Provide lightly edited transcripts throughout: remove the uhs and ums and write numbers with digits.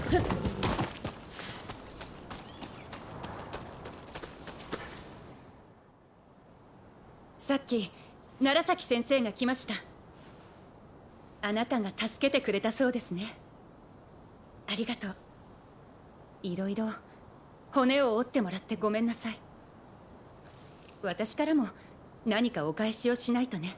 さっき楢崎先生が来ました。あなたが助けてくれたそうですね。ありがとう。いろいろ骨を折ってもらってごめんなさい。私からも何かお返しをしないとね。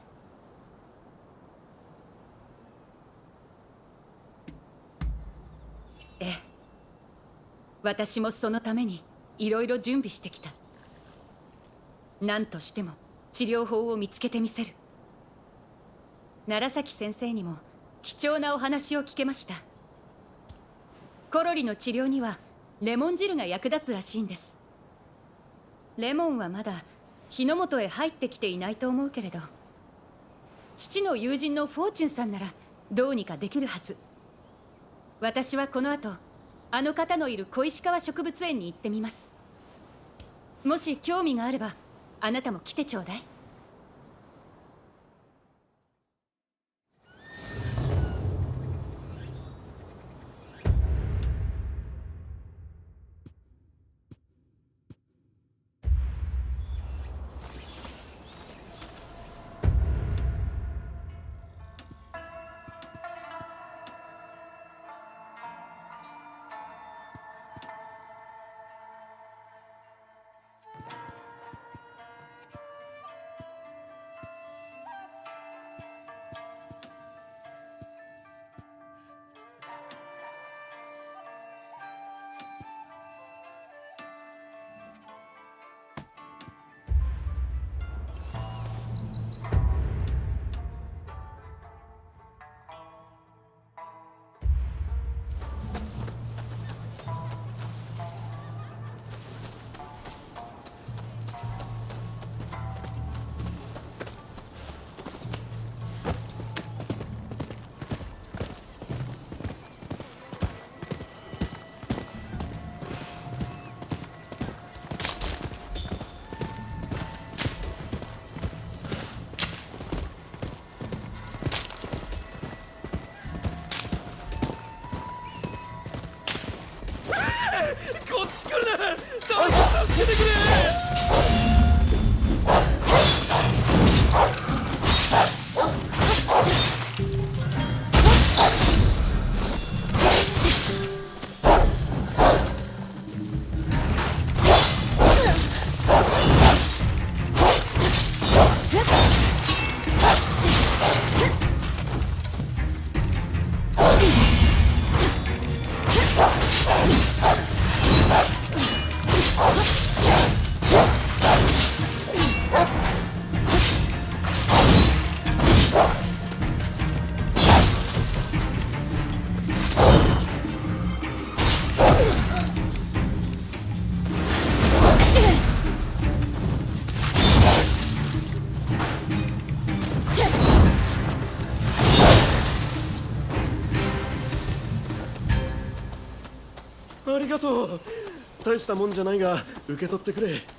ええ、私もそのためにいろいろ準備してきた。何としても治療法を見つけてみせる。楢崎先生にも貴重なお話を聞けました。コロリの治療にはレモン汁が役立つらしいんです。レモンはまだ日の本へ入ってきていないと思うけれど、父の友人のフォーチュンさんならどうにかできるはず。私はこの後あの方のいる小石川植物園に行ってみます。もし興味があればあなたも来てちょうだい。 こっち来るな。誰か助けてくれ。ありがとう。大したもんじゃないが受け取ってくれ。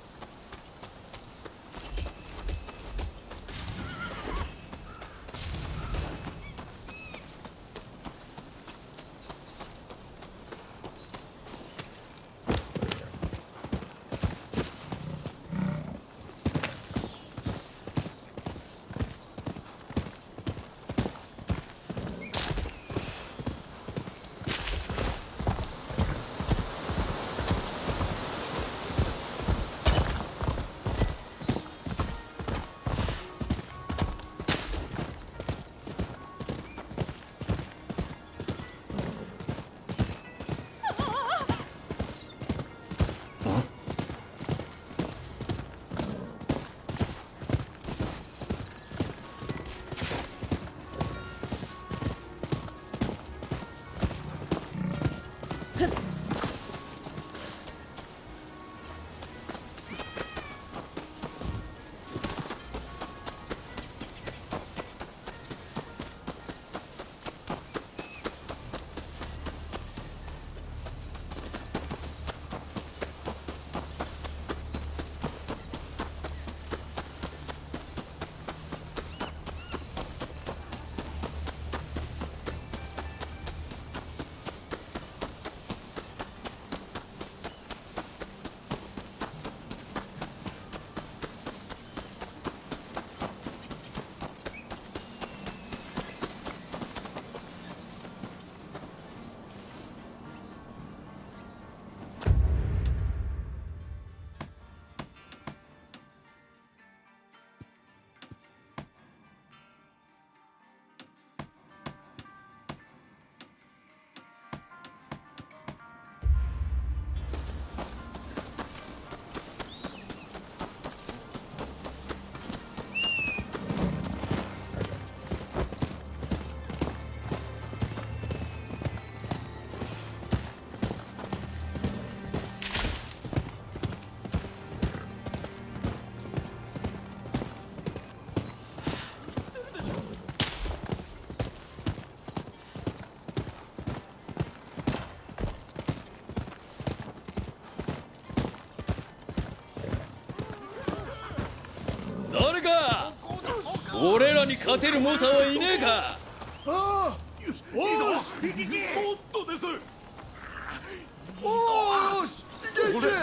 俺らに勝てる猛者はいねえか。 ああ、よし、おーし、もっとです。おーし、いけいけ。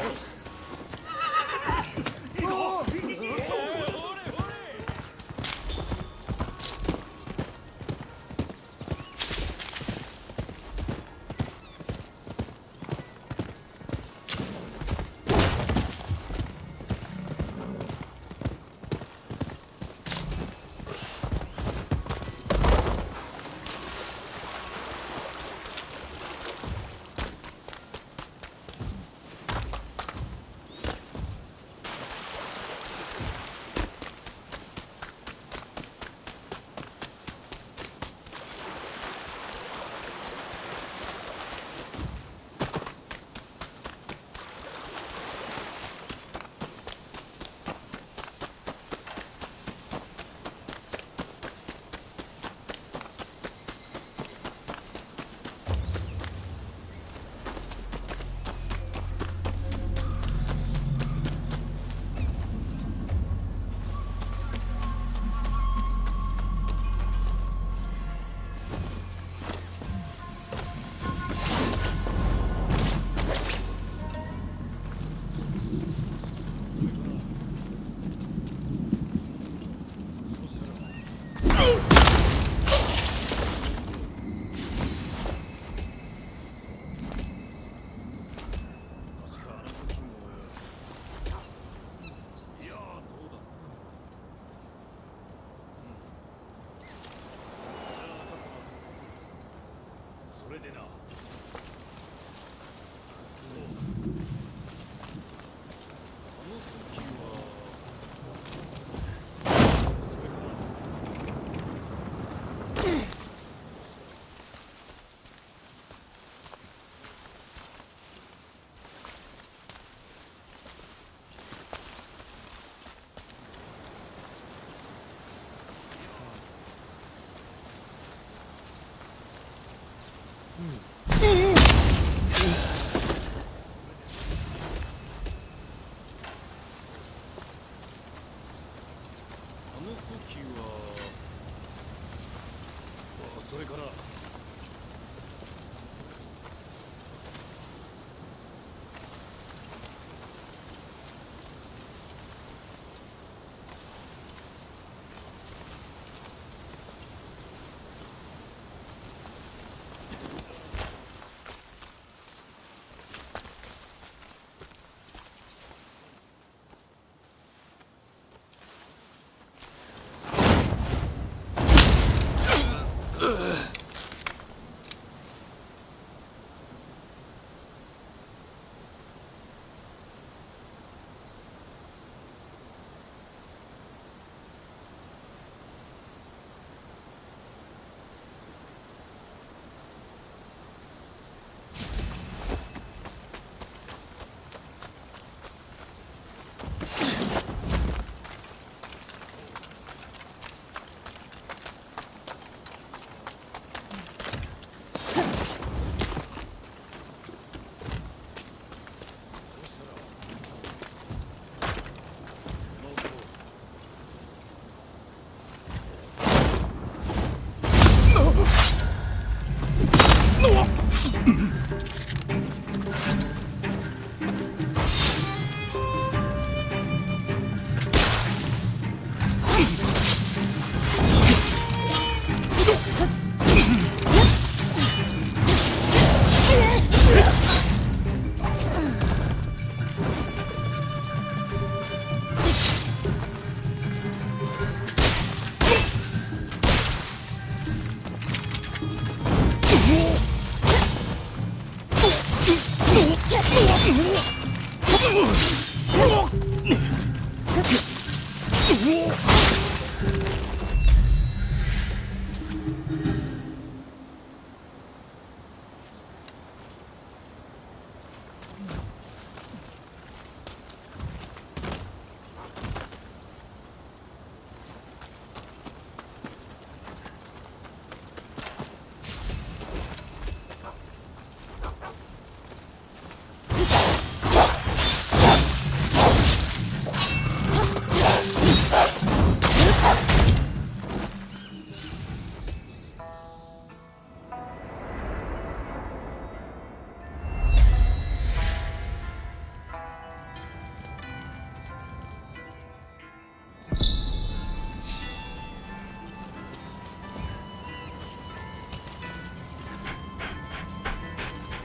それから。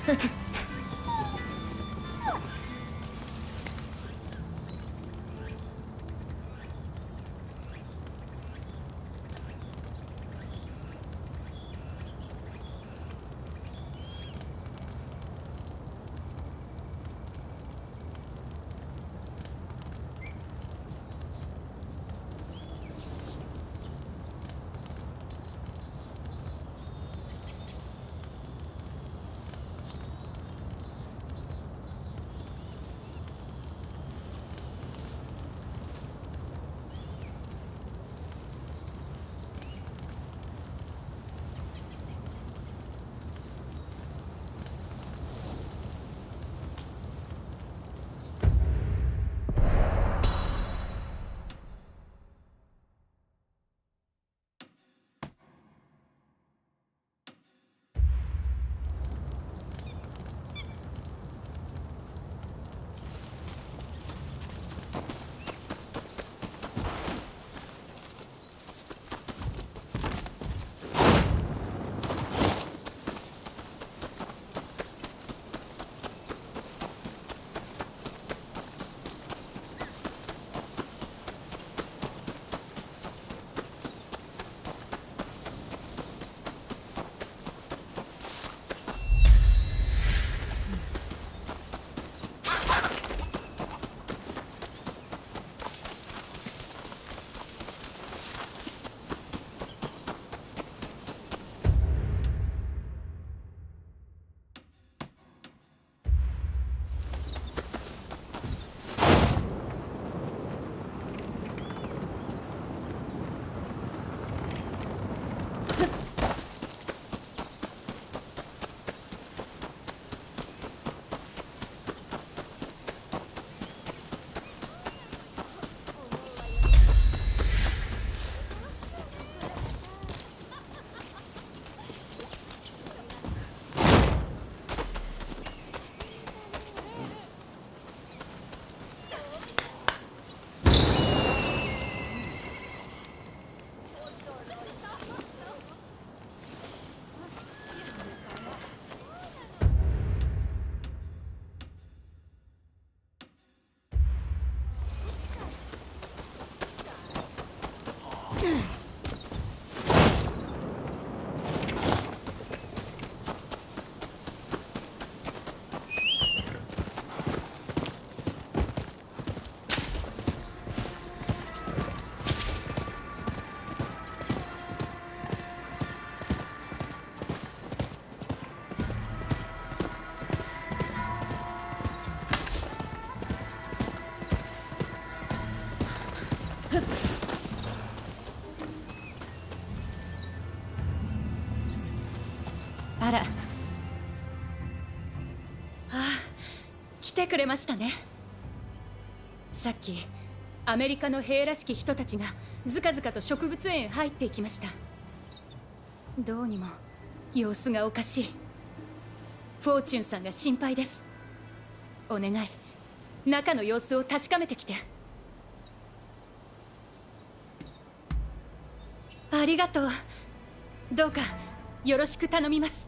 あら、ああ、来てくれましたね。さっきアメリカの兵らしき人たちがずかずかと植物園へ入っていきました。どうにも様子がおかしい。フォーチュンさんが心配です。お願い、中の様子を確かめてきて。ありがとう。どうかよろしく頼みます。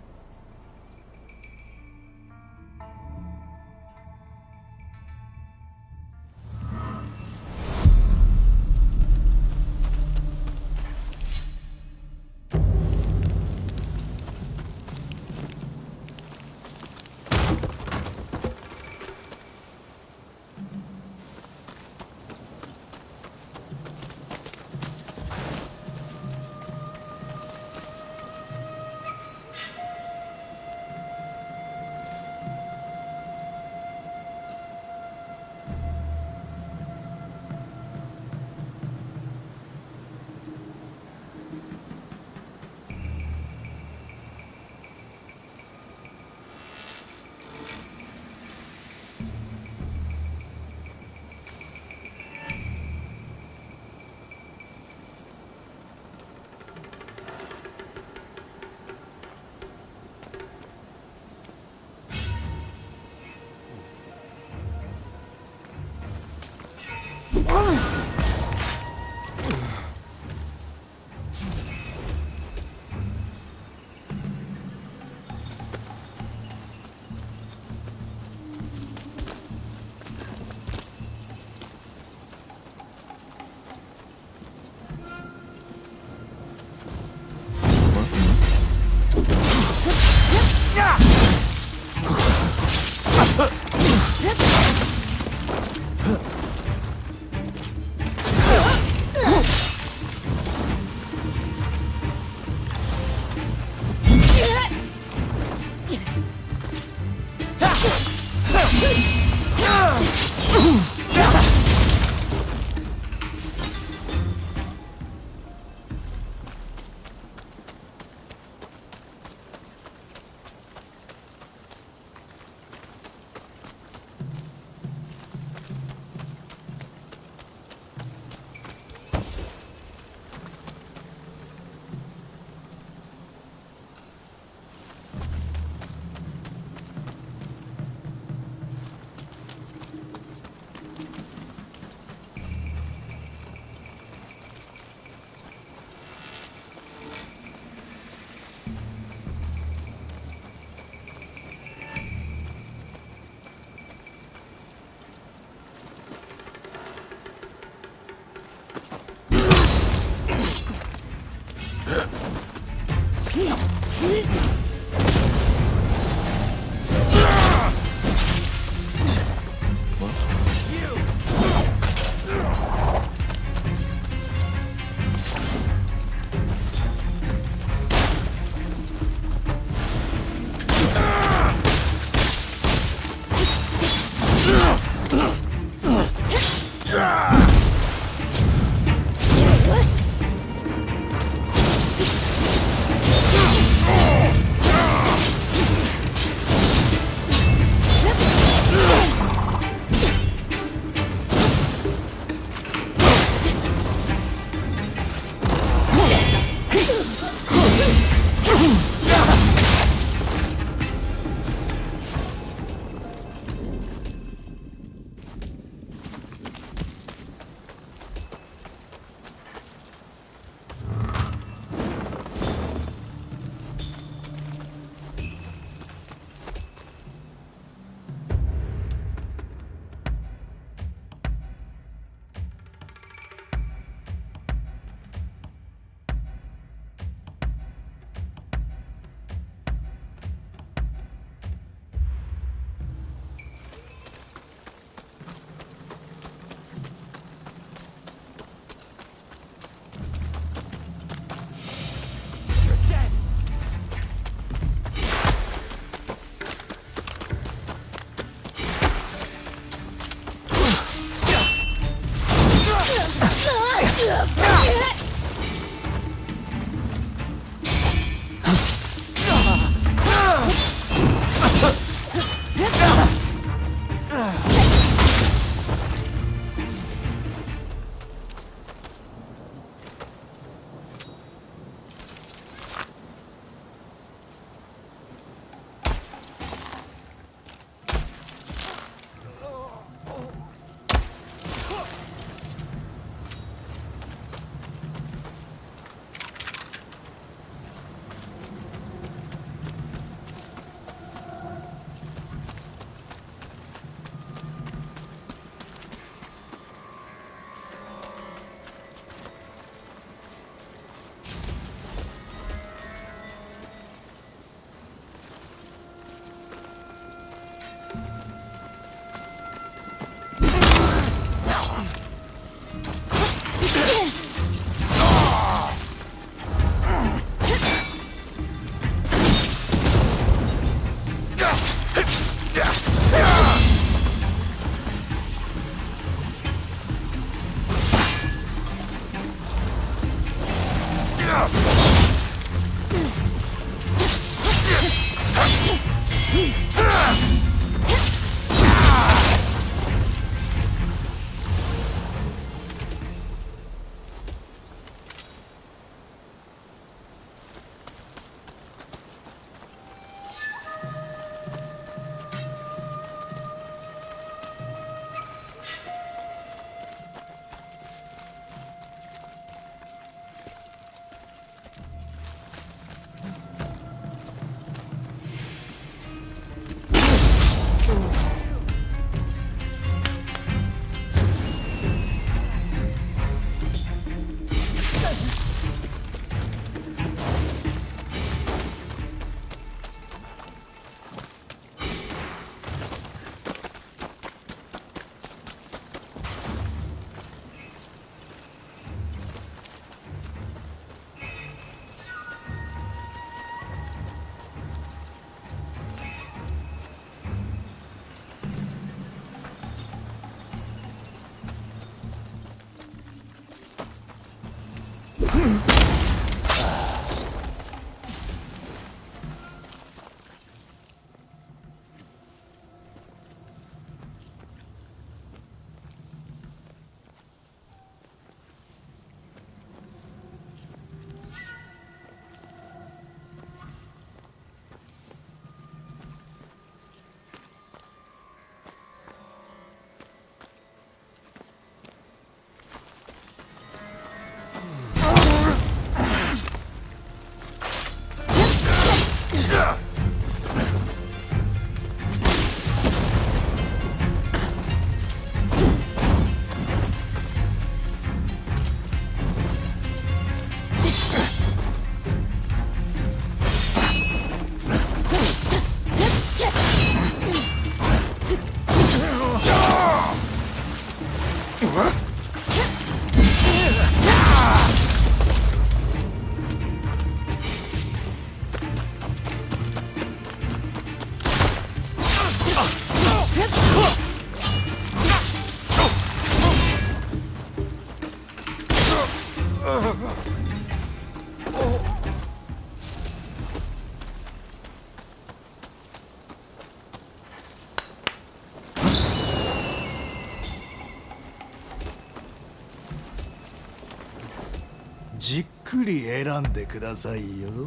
じっくり選んでくださいよ。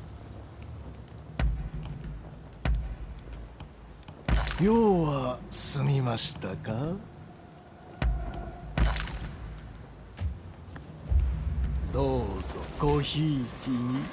用は済みましたか？どうぞごひいきに。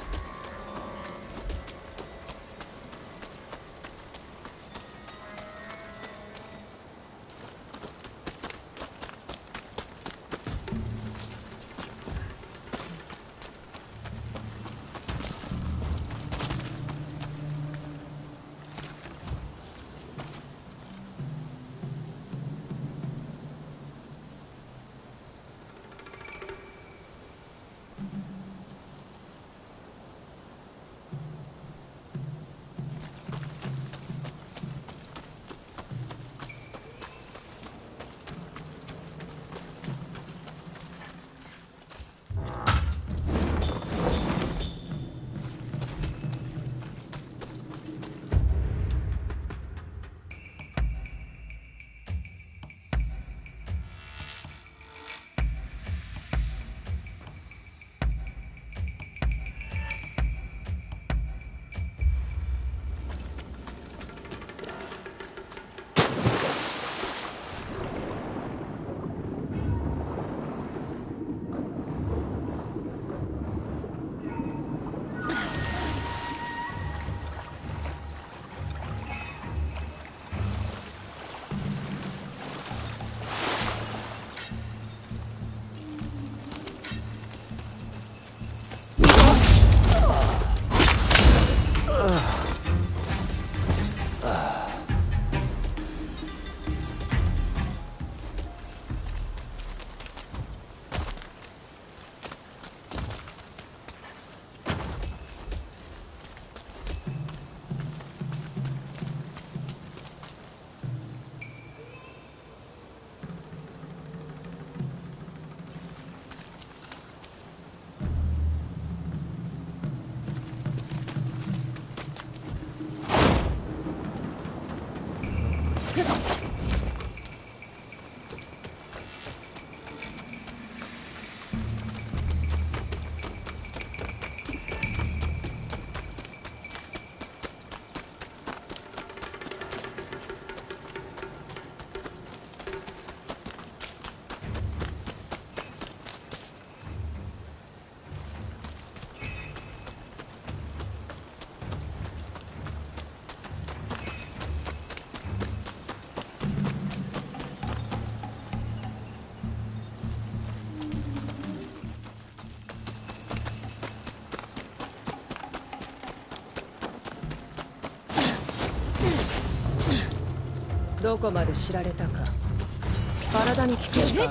どこまで知られたか。体に効くしかある。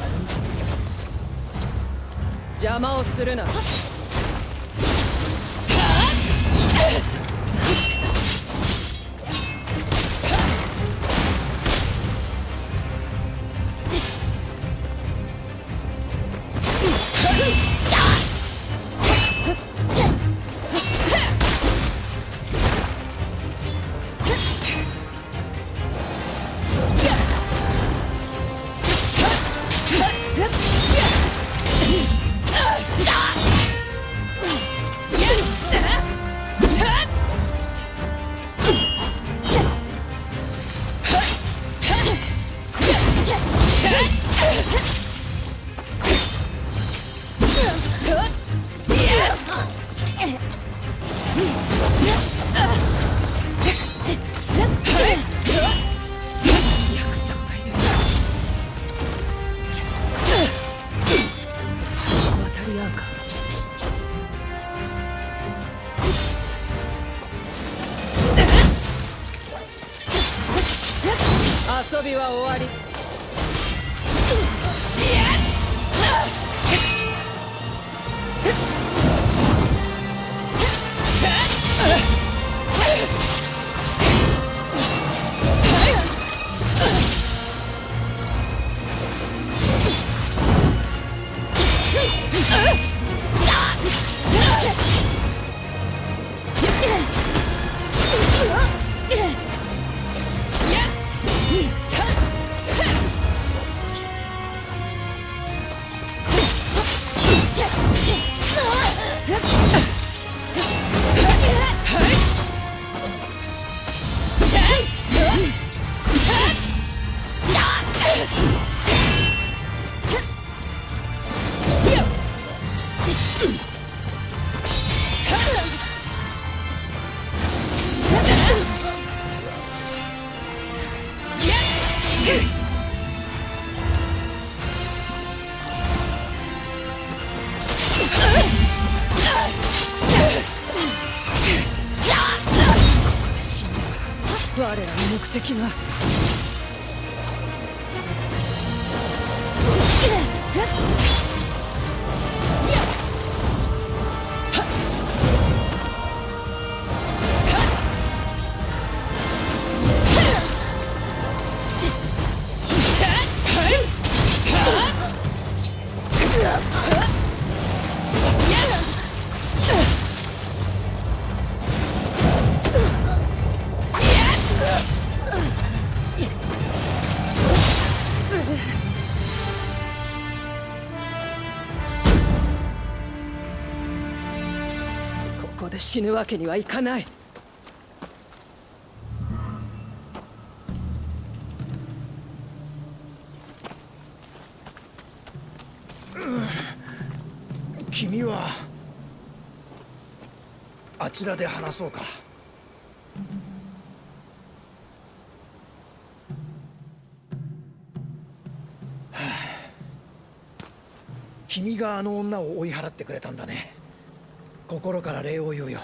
邪魔をするな。遊びは終わり。 我らの目的が。ここで死ぬわけにはいかない。 君はあちらで話そうか。君があの女を追い払ってくれたんだね。心から礼を言うよ。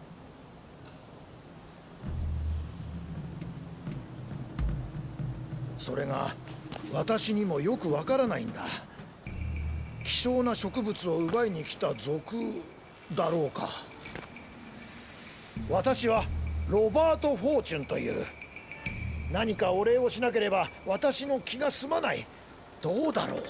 それが私にもよくわからないんだ。希少な植物を奪いに来た賊だろうか。私はロバート・フォーチュンという。何かお礼をしなければ私の気が済まない。どうだろう。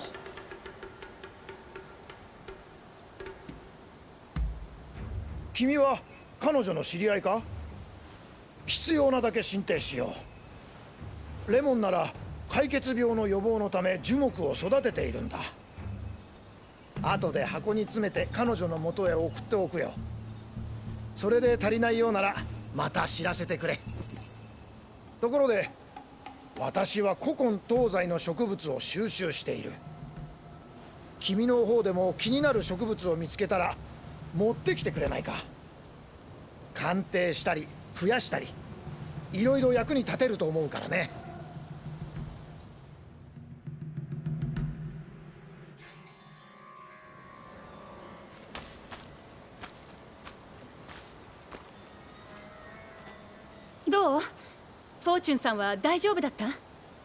君は彼女の知り合いか？必要なだけ進呈しよう。レモンなら解決病の予防のため樹木を育てているんだ。後で箱に詰めて彼女の元へ送っておくよ。それで足りないようならまた知らせてくれ。ところで私は古今東西の植物を収集している。君の方でも気になる植物を見つけたら持ってきてくれないか。鑑定したり増やしたりいろいろ役に立てると思うからね。 どう？フォーチュンさんは大丈夫だった？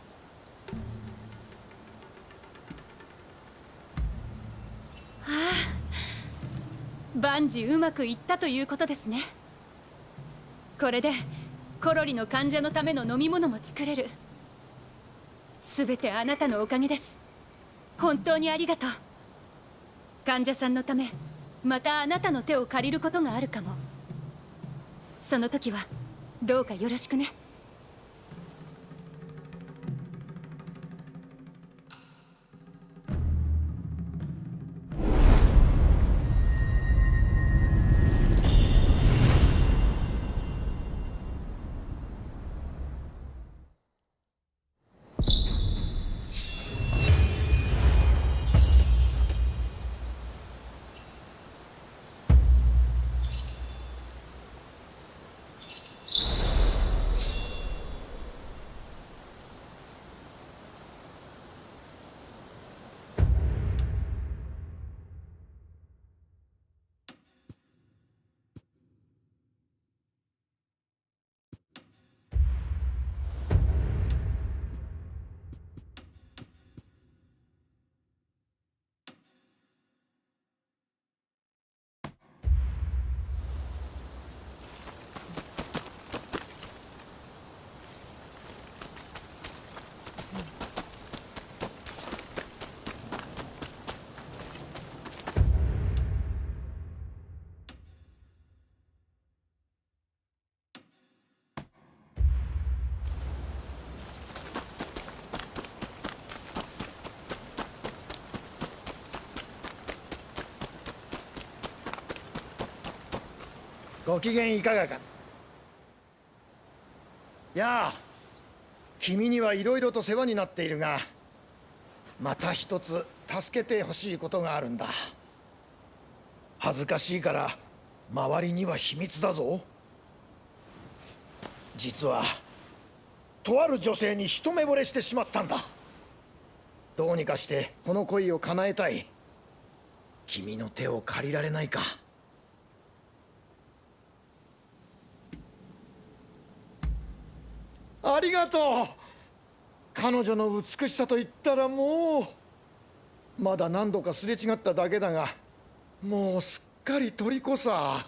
万事うまくいったということですね。これでコロリの患者のための飲み物も作れる。すべてあなたのおかげです。本当にありがとう。患者さんのためまたあなたの手を借りることがあるかも。その時はどうかよろしくね。 ご機嫌いかがか。やあ、君にはいろいろと世話になっているが、また一つ助けてほしいことがあるんだ。恥ずかしいから周りには秘密だぞ。実はとある女性に一目惚れしてしまったんだ。どうにかしてこの恋を叶えたい。君の手を借りられないか。 ありがとう。彼女の美しさと言ったらもう、まだ何度かすれ違っただけだが、もうすっかり虜さ。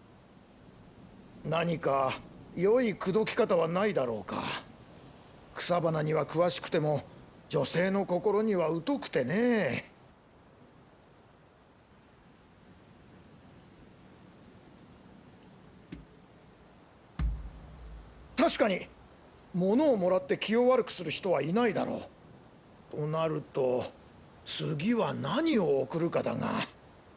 何か良い口説き方はないだろうか。草花には詳しくても女性の心には疎くてね。確かに物をもらって気を悪くする人はいないだろう。となると次は何を送るかだが。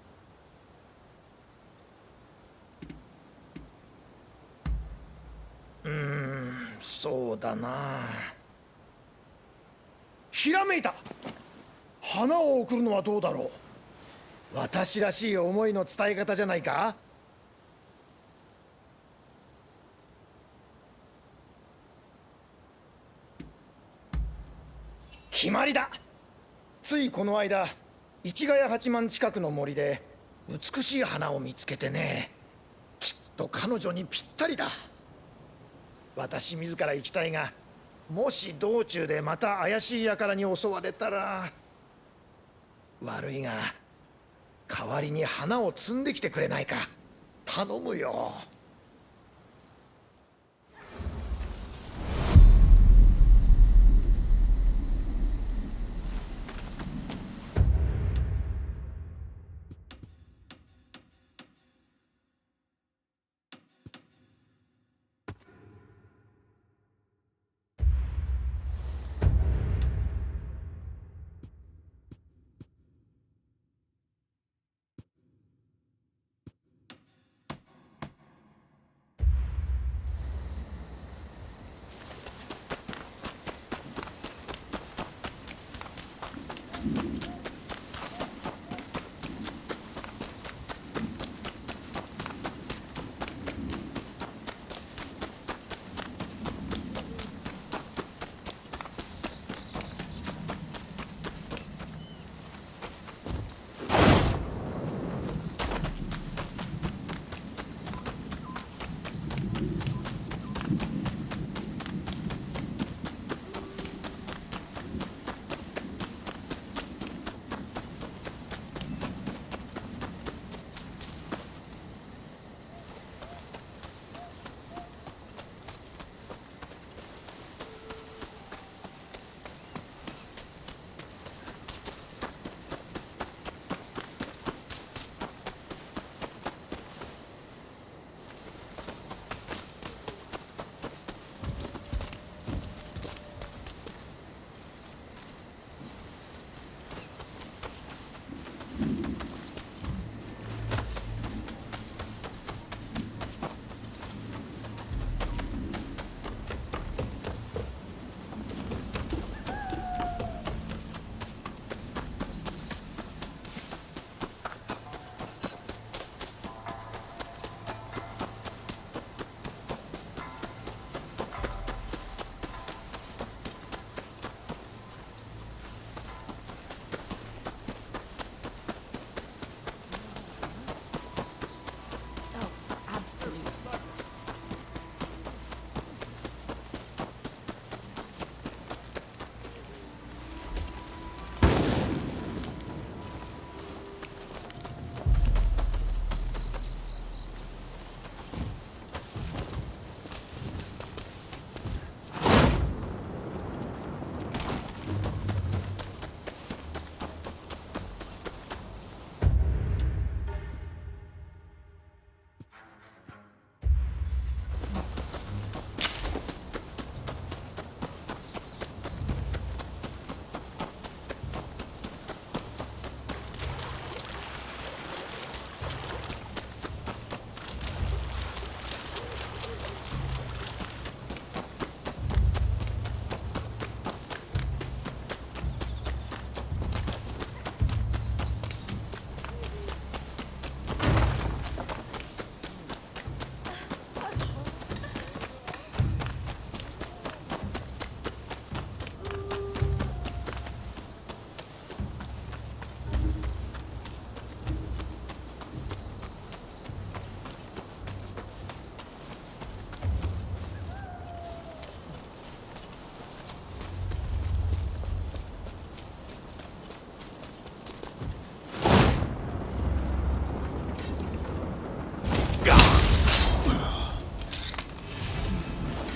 そうだな。ひらめいた。花を送るのはどうだろう。私らしい思いの伝え方じゃないか。決まりだ。ついこの間市ヶ谷八幡近くの森で美しい花を見つけてね。きっと彼女にぴったりだ。私自ら行きたいが、もし道中でまた怪しい輩に襲われたら悪いが、代わりに花を摘んできてくれないか。頼むよ。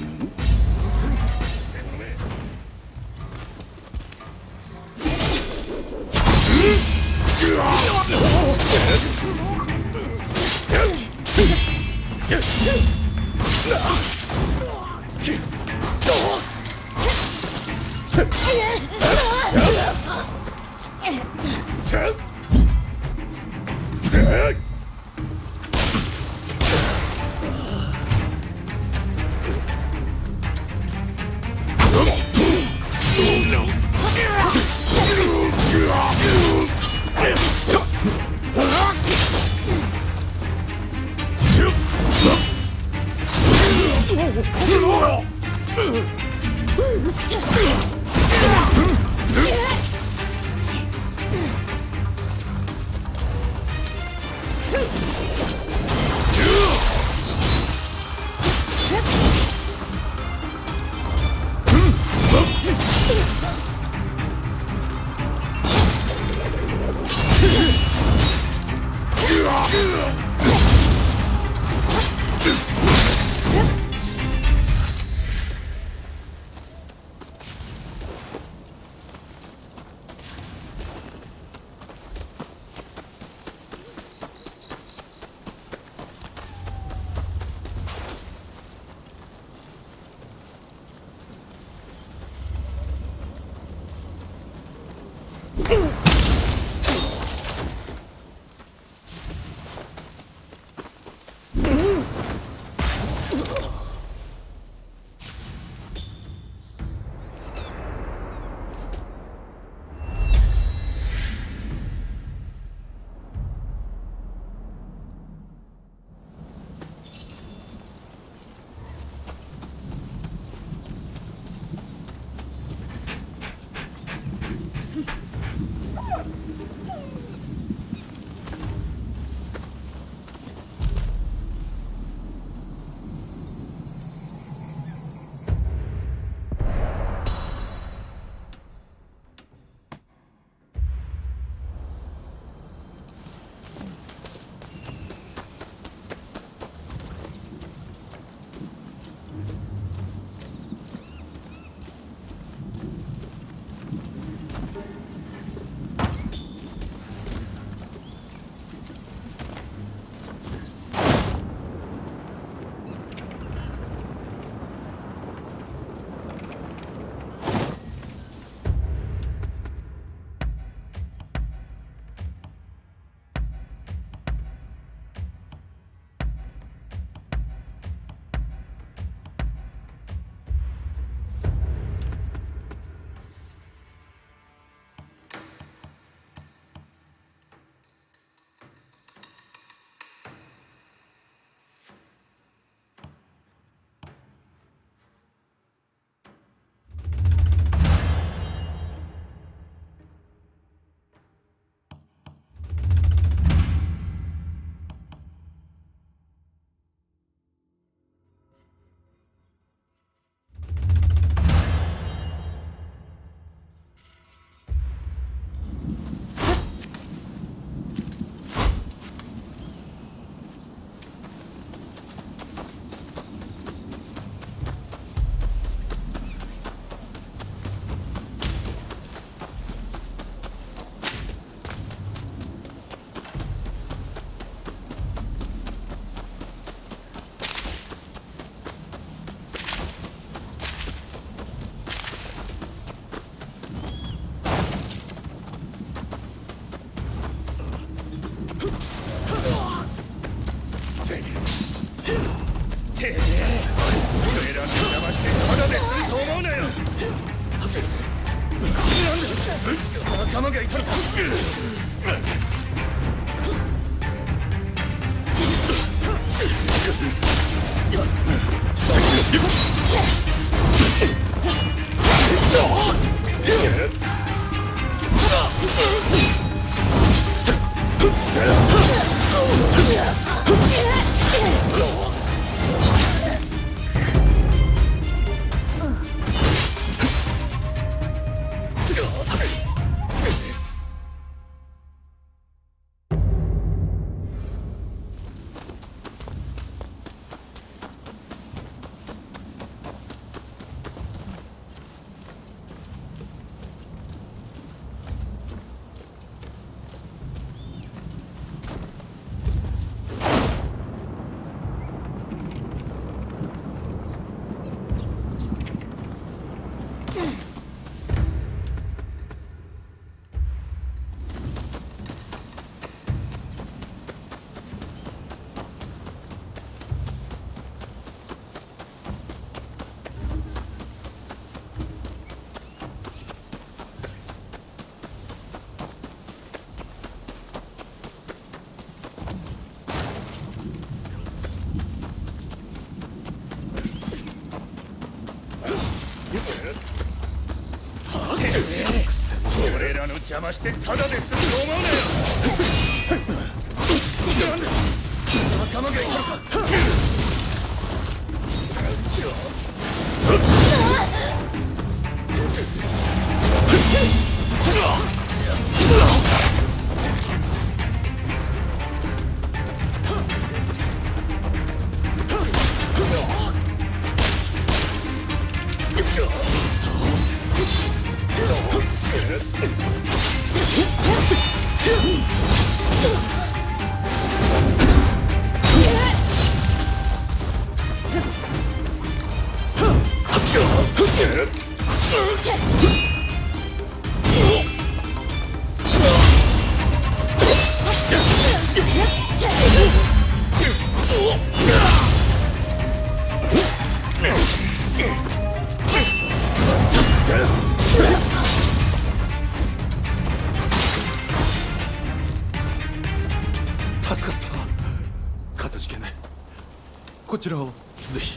仲間がいたのか。 俺らの邪魔してただで済むと思うなよ。仲間がいたのか。 助かった。かたじけない。こちらをぜひ。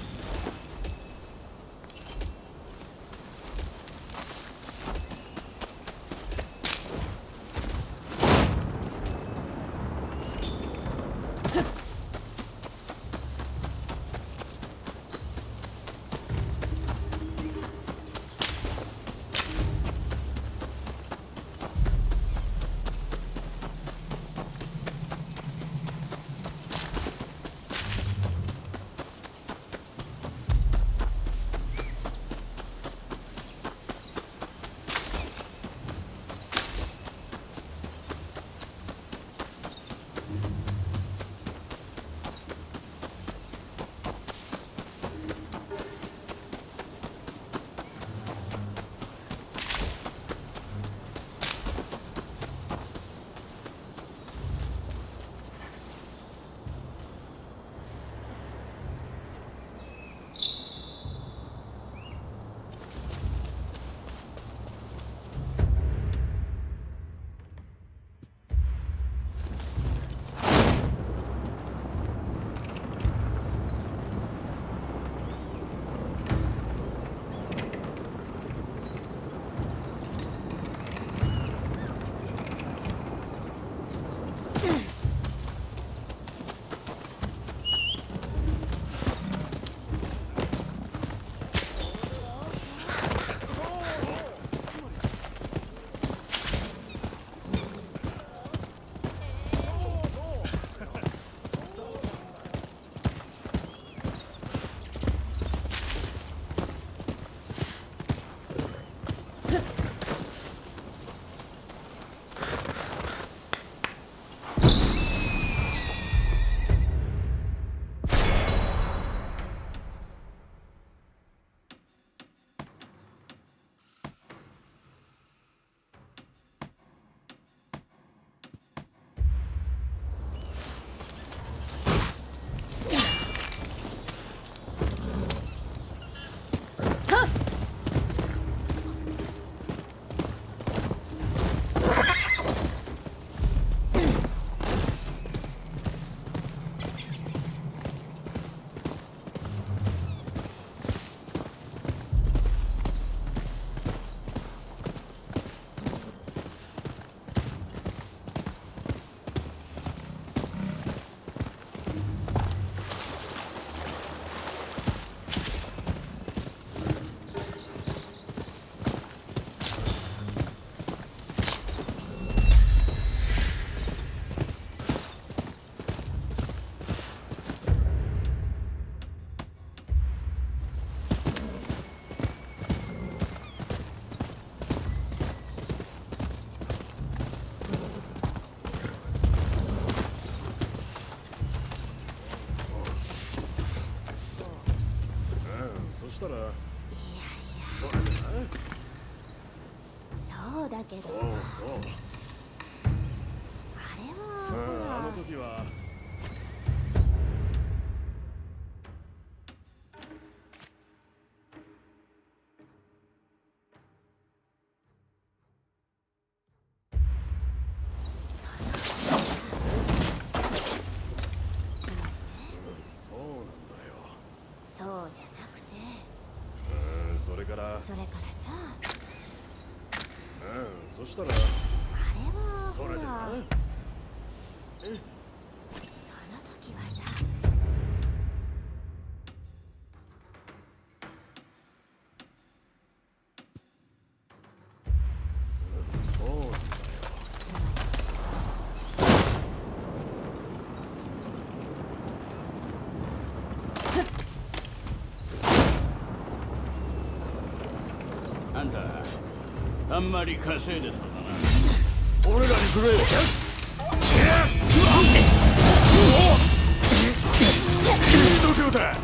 したらそそうだけどさ、 そうそう。 あれはほら、 あの時はそうじゃなくて、 それからそれからさ、 そしたらあれはそれでなほら、その時はさ、 そうなんだよ。 つまりあんた、あんまり稼いでそうだな。 俺らにくれ。度胸だ。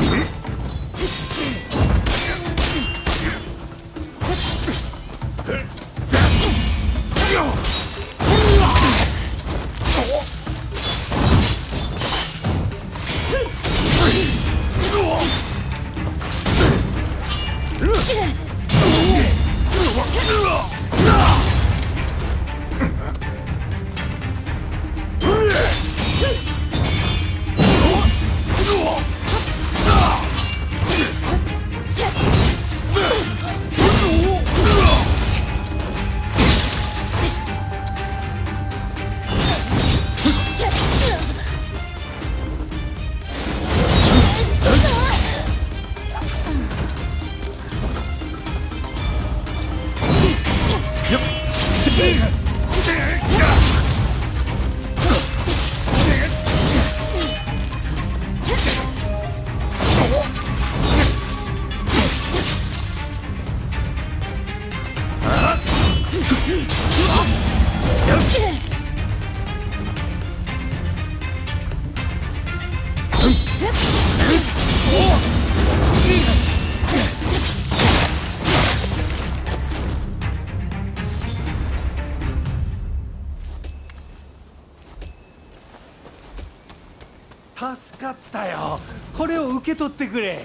助かったよ。これを受け取ってくれ。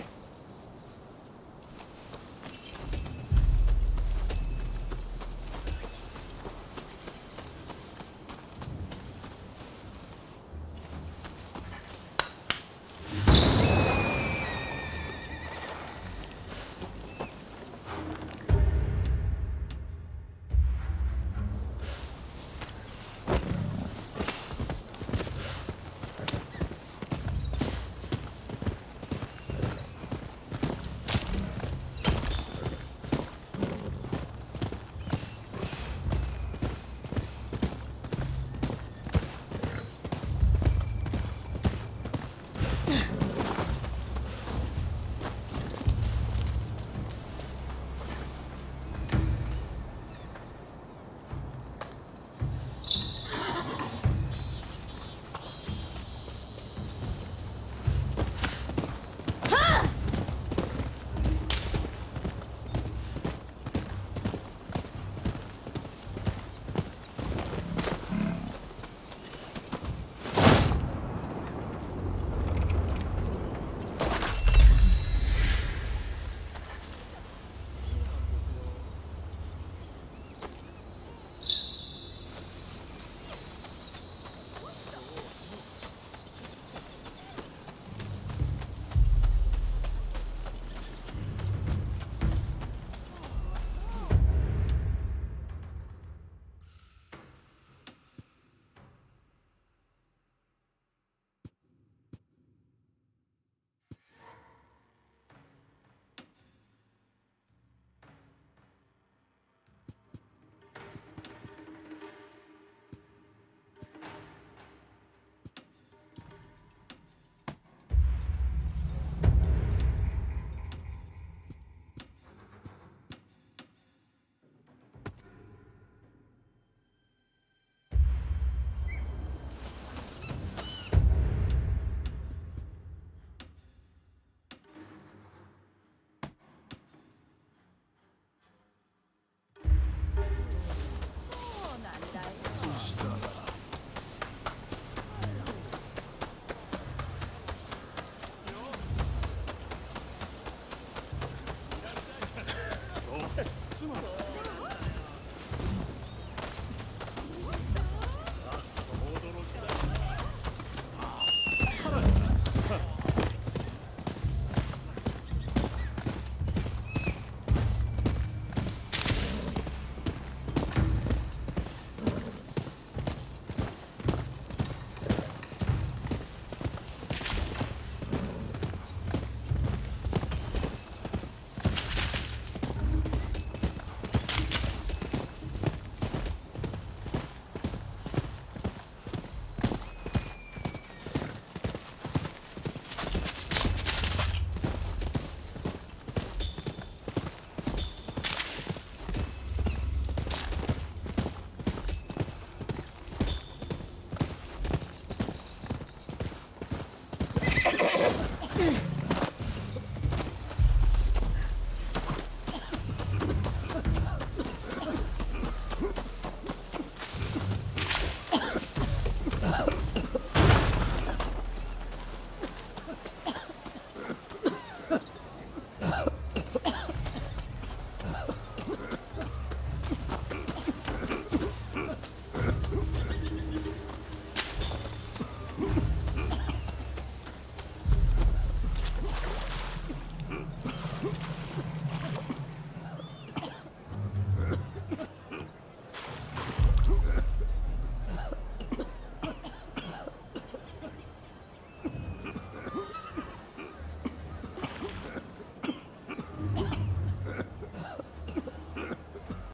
妻だ。